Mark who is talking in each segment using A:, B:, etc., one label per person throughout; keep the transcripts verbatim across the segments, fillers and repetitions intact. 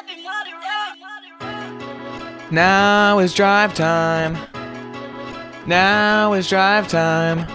A: Now is drive time. Now is drive time.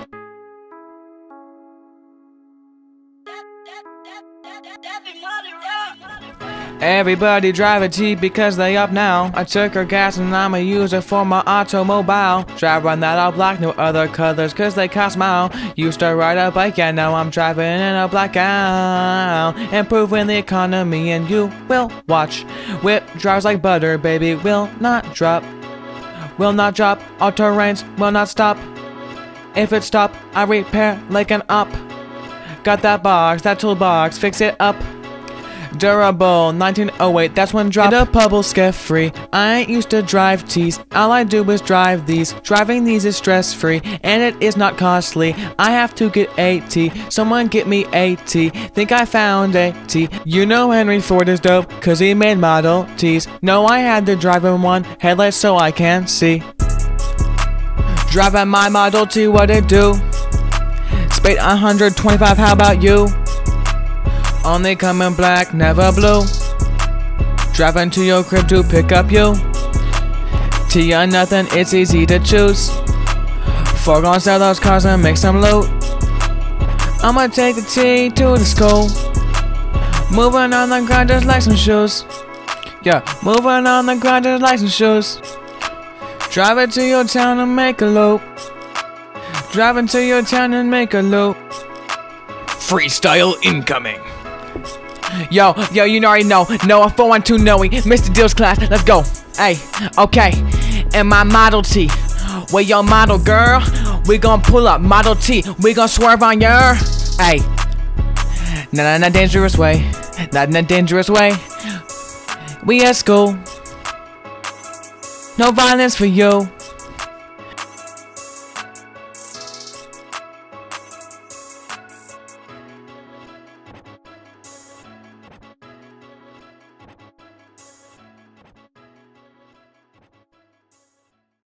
A: Everybody drive a T because they up now. I took her gas and I'ma use it for my automobile. Drive one that all black, no other colors cause they cost mile. Used to ride a bike and now I'm driving in a blackout. Improving the economy and you will watch. Whip drives like butter, baby, will not drop. Will not drop, all terrains will not stop. If it stop, I repair like an up. Got that box, that toolbox, fix it up. Durable, nineteen oh eight, that's when drop. Get a bubble scare free. I ain't used to drive T's. All I do is drive these. Driving these is stress free, and it is not costly. I have to get a T. Someone get me a T. Think I found a T. You know Henry Ford is dope, cause he made Model T's. No, I had to drive in one headlight so I can see. Driving my Model T, what it do? Spade one hundred twenty-five, how about you? Only come in black, never blue. Driving to your crib to pick up you. T or nothing, it's easy to choose. Four gon' sell those cars and make some loot. I'ma take the T to the school. Moving on the grind just like some shoes. Yeah, moving on the grind just like some shoes. Drive it to your town and make a loop. Driving to your town and make a loop. Freestyle incoming. Yo, yo, you already know. No, a four one two Noe. Mister Dill's class, let's go. Hey, okay. And my Model T. Where your model, girl? We gon' pull up Model T. We gon' swerve on your. Hey. Not in a dangerous way. Not in a dangerous way. We at school. No violence for you.